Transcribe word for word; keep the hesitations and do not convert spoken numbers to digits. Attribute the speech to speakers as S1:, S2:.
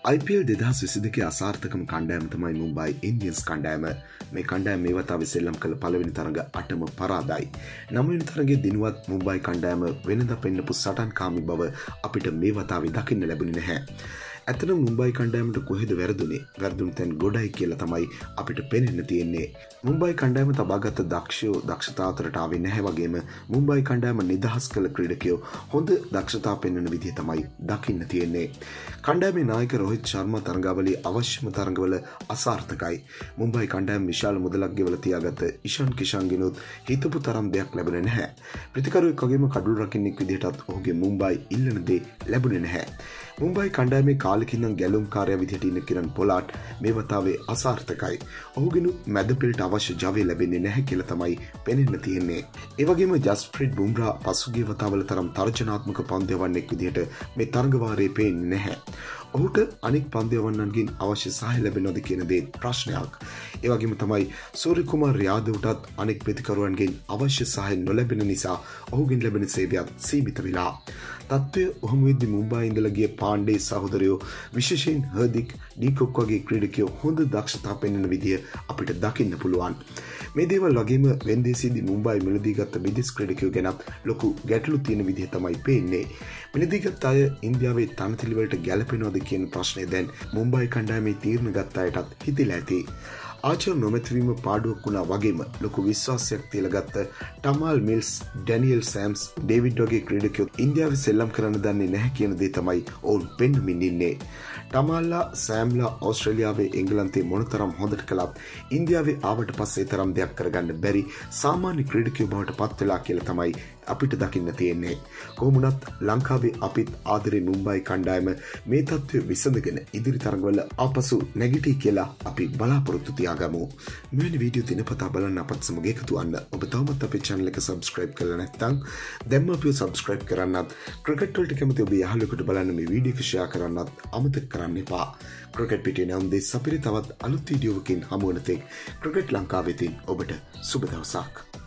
S1: I P L දෙදහස් විසිදෙකේ අසාර්ථකම කණ්ඩායම තමයි මුම්බයි ඉන්දියන්ස් කණ්ඩායම. මේ කණ්ඩායම මේ වතාවේ සෙල්ලම් කළ පළවෙනි තරඟ අටම පරාදයි. නවවෙනි තරඟයේ දිනුවත් මුම්බයි කණ්ඩායම වෙනදා පෙන්නපු සටන්කාමී බව අපිට මේ වතාවේ දකින්න ලැබුණේ නැහැ. ඇත්තටම මුම්බයි කණ්ඩායමට කොහෙද වැරදුනේ? වැරදුණු තැන් ගොඩයි කියලා තමයි අපිට පේන්න තියෙන්නේ. මුම්බයි කණ්ඩායම තබාගත් දක්ෂයෝ දක්ෂතා අතරට ආවේ නැහැ වගේම මුම්බයි කණ්ඩායම නිදහස් කළ ක්‍රීඩකයෝ හොඳ දක්ෂතා පෙන්වන විදිහ තමයි දකින්න තියෙන්නේ. කණ්ඩායමේ නායක රෝහිත් ශර්මා තරඟාවලියේ අවශ්‍යම තරඟවල අසාර්ථකයි. මුම්බයි කණ්ඩායම විශාල මුදලක් ගෙවලා තියාගත්ත ඉෂාන් කිෂන්ගෙනුත් හිතපු තරම් දෙයක් ලැබුණේ නැහැ. ප්‍රතිකරුවෙක් වගේම කඩුල් රකින්නෙක් විදිහටත් ඔහුගේ මුම්බයි ඉල්ලන දේ ලැබුණේ නැහැ. මුම්බයි කණ්ඩායමේ කාලෙකින් නම් ගැලුම්කාරයා විදිහට ඉන්න කිරන් පොලාට් මේ වතාවේ අසාර්ථකයි. ඔහුගෙනුත් මැද පෙළට අවශ්‍ය ජවය ලැබෙන්නේ නැහැ කියලා තමයි පෙනෙන්න තියෙන්නේ. ඒ වගේම ජස්ප්‍රීත් බුම්රා පසුගිය වතාවල තරම් තර්ජනාත්මක පන්දු යවන්නෙක් විදිහට මේ තරඟ වාරයේ පේන්නේ නැහැ. ඔහුට අනෙක් පන්දු යවන්නන්ගෙන් අවශ්‍ය සහාය ලැබෙනවද කියන දේ ප්‍රශ්නයක්. ඒ වගේම තමයි සූර්ය කුමාර් යාදව්ටත් අනෙක් ප්‍රතිකරුවන්ගෙන් අවශ්‍ය සහාය නොලැබෙන නිසා ඔහුගෙන් ලැබෙන සේවයක් සීමිත වෙලා. තත්ත්වය ඔහොම වෙද්දි මුම්බායි ඉඳලා ගිය පාණ්ඩේ සහෝදරයෝ විශේෂයෙන් හර්දික් ඩීකොක් වගේ ක්‍රීඩකයෝ හොඳ දක්ෂතා පෙන්වන විදිය අපිට දකින්න පුළුවන්. මේ දේවල් වගේම වෙන්දේසියේදී මුම්බායි මිලදී ගත්ත විදේශ ක්‍රීඩකයෝ ගැනත් ලොකු ගැටලු තියෙන විදිය තමයි පේන්නේ. මිලදී ගත්ත අය ඉන්දියාවේ තනතිලි වලට ගැලපෙනවද කියන ප්‍රශ්නේ දැන් මුම්බායි කණ්ඩායමේ තීරණ ගත්ත අයටත් හිතිලා ඇති. ආචර් නොමැතිවීම පාඩුවක් වුණා වගේම ලොකු විශ්වාසයක් තියලා ගත්ත Tymal Mills, Daniel Sams, David වගේ ක්‍රීඩකයෝ ඉන්දියාවේ සෙල්ලම් කරන්න දන්නේ නැහැ කියන දේ තමයි ඔවුන් පෙන්වමින් ඉන්නේ. ටමාල්ලා සෑම්ලා ඕස්ට්‍රේලියාවේ එංගලන්තේ මොනතරම් හොඳට කළත් ඉන්දියාවේ ආවට පස්සේ තරම් දෙයක් කරගන්න බැරි සාමාන්‍ය ක්‍රීඩකයෝ බවට පත් වෙලා කියලා තමයි අපිට දකින්න තියෙන්නේ. කොහොම වුණත් ලංකාවේ අපිත් ආදරේ මුම්බයි කණ්ඩායම මේ තත්ත්වය විසඳගෙන ඉදිරි තරඟවල ආපසු නැගිටී කියලා අපි බලාපොරොත්තු තියාගමු. මෙවැනි වීඩියෝ දිනපතා බලන්න අපත් සමග එකතු වන්න. ඔබ තවමත් අපේ channel එක subscribe කරලා නැත්නම් දැන්ම අපිව subscribe කරන්නත්, ක්‍රිකට් වලට කැමති ඔබේ යාළුවෙකුට බලන්න මේ වීඩියෝ එක share කරන්නත් අමතක කරන්න එපා. ක්‍රිකට් පිටේ නම් දෙස් අපිට තවත් අලුත් වීඩියෝවකින් හමු වෙන තෙක් ක්‍රිකට් ලංකාවේ තින් ඔබට සුබ දවසක්.